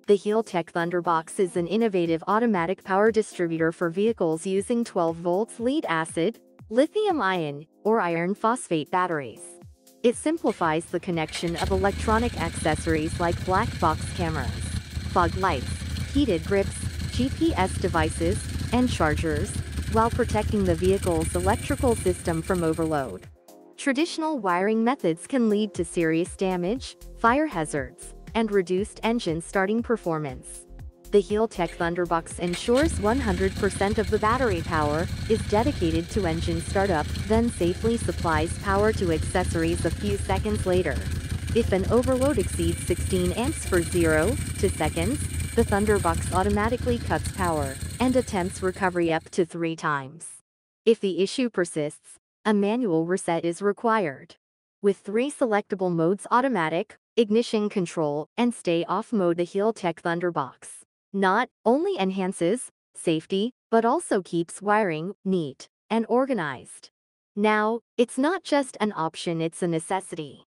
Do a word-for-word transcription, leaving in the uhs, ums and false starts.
The HealTech Thunderbox is an innovative automatic power distributor for vehicles using twelve volts lead-acid, lithium-ion, or iron phosphate batteries. It simplifies the connection of electronic accessories like black box cameras, fog lights, heated grips, G P S devices, and chargers, while protecting the vehicle's electrical system from overload. Traditional wiring methods can lead to serious damage, fire hazards, and reduced engine starting performance. The HealTech Thunderbox ensures one hundred percent of the battery power is dedicated to engine startup, then safely supplies power to accessories a few seconds later. If an overload exceeds sixteen amps for zero to seconds, the Thunderbox automatically cuts power and attempts recovery up to three times. If the issue persists, a manual reset is required. With three selectable modes: automatic, ignition control, and stay-off mode, the HealTech Thunderbox not only enhances safety, but also keeps wiring neat and organized. Now, it's not just an option, it's a necessity.